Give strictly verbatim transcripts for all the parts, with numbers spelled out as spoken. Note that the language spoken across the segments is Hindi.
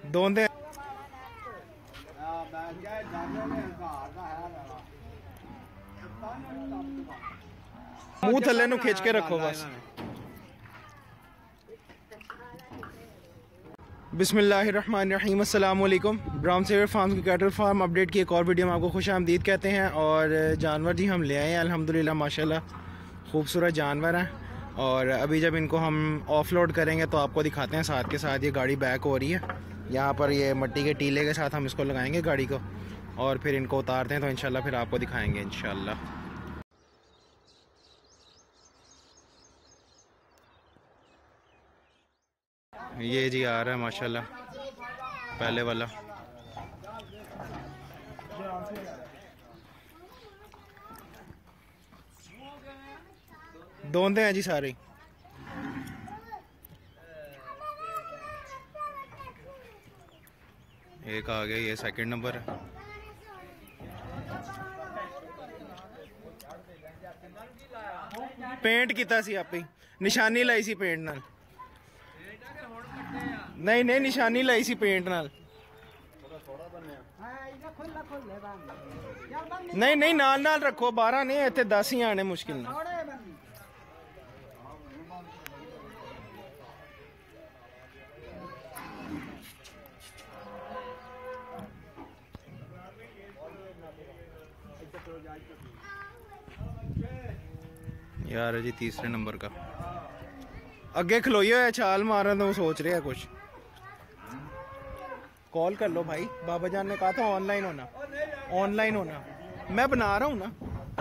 दोंदे मुंह थल्ले नूं खिंच के रखो बस। बिस्मिल्लाहिर्रहमानिर्रहीम, अस्सलाम वालेकुम। ब्राउन सेवर फार्म की कैटल फार्म अपडेट की एक और वीडियो में आपको खुश आमदीद कहते हैं। और जानवर जी हम ले आए हैं अल्हम्दुलिल्लाह, माशाल्लाह खूबसूरत जानवर हैं। और अभी जब इनको हम ऑफलोड करेंगे तो आपको दिखाते हैं। साथ के साथ ये गाड़ी बैक हो रही है, यहाँ पर ये मिट्टी के टीले के साथ हम इसको लगाएंगे गाड़ी को, और फिर इनको उतारते हैं तो इंशाल्लाह फिर आपको दिखाएंगे इंशाल्लाह। ये जी आ रहा है माशाल्लाह पहले वाला। दोंदे हैं जी सारे। एक आ गया, ये सेकंड नंबर है। पेंट किता सी आपे निशानी लाई सी पेंट नाल। नहीं नहीं निशानी लाई सी पेंट नाल। नहीं नहीं नाल नाल रखो, बारह नहीं इतने दस ही आने मुश्किल ना। यार है जी तीसरे नंबर का। अगे खलोइए है छाल मार तो वो सोच रहे हैं कुछ। कॉल कर लो भाई, बाबा जान ने कहा था ऑनलाइन होना, ऑनलाइन होना। मैं बना रहा हूँ ना।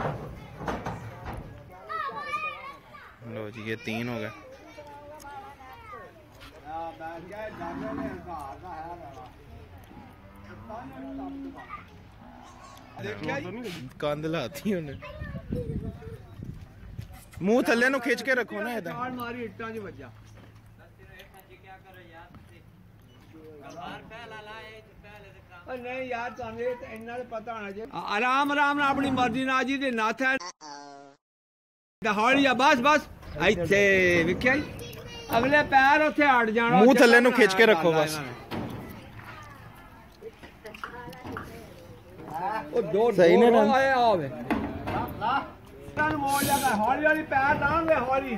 लो जी ये तीन हो गए। कंध लाती उन्हें। मुंह थल्ले नु खिंच के रखो ना। इधर मारी इट्टां च वज्जा। नहीं यार पता होना चाहिए। आराम आराम ना अपनी मर्जी ना जी दे नाथ है हौली आ। बस बस इत्थे विख्या अगले पैर उथे अड़ जाना। मुंह थल्ले नु खिंच के रखो बस। ओ दो सही ने रन आए आवे तन मोड़ जाता। हौली हौली पैर डाल ले हौली।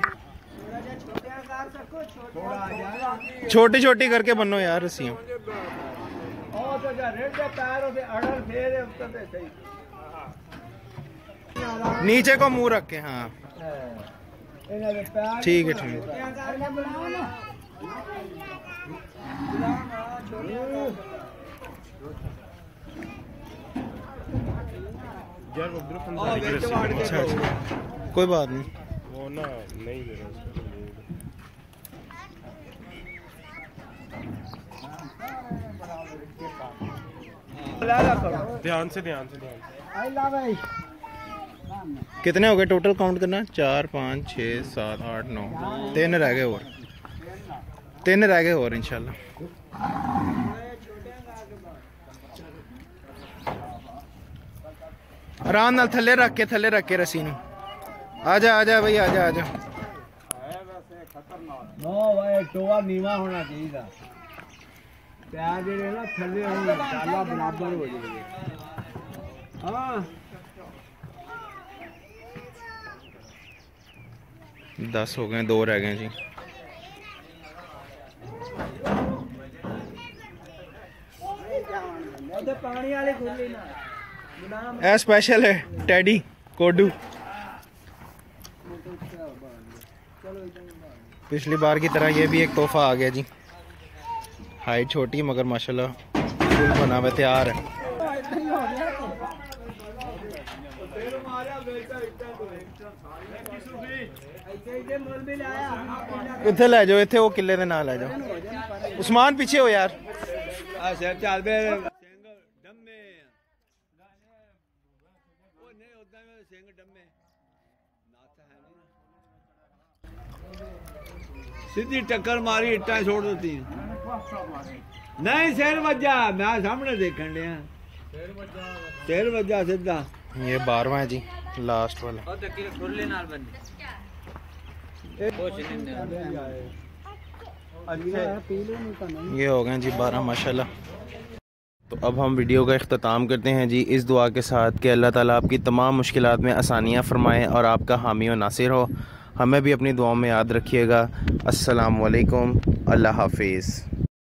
छोटी छोटी करके बनो यार रस्सियां। नीचे को मुंह रख के। हाँ ठीक है ठीक है। अच्छा अच्छा कोई बात नहीं। वो ना नहीं दे रहा। ध्यान से ध्यान से ध्यान। कितने हो गए टोटल काउंट करना? चार पाँच छः सात आठ नौ। तीन रह गए और तीन रह गए और इंशाल्लाह। आराम नाल थल्ले रख के थल्ले रख के रस्सी नूं। आजा आजा भाई आजा आजा। नो भाई टोआ नीवा होना चाहिए। प्याज जेडे ना थल्ले होने डाला बराबर हो जाएंगे। हाँ दस हो गए, दो रह गए जी। पानी वाले ए स्पेशल है टेडी कोडू। पिछली बार की तरह ये भी एक तोहफा आ गया जी। हाइट छोटी मगर माशाल्लाह फुल बना हुआ तैयार है। इत्थे ले जाओ, इत्थे वो किले दे नाल ले जाओ। उस्मान पीछे हो यार। सीधी टक्कर मारी इट्टा छोड़ देती हैं। नहीं सिर वजा, मैं सामने देखन दिया सिर वजा सीधा। ये बारहवां है जी लास्ट वाला। ये हो गए जी बारह माशाल्लाह। तो अब हम वीडियो का इख्तिताम करते हैं जी इस दुआ के साथ कि अल्लाह ताला आपकी तमाम मुश्किलात में आसानियाँ फरमाए और आपका हामी व नासिर हो। हमें भी अपनी दुआओं में याद रखिएगा। अस्सलाम वालेकुम, अल्लाह हाफिज़।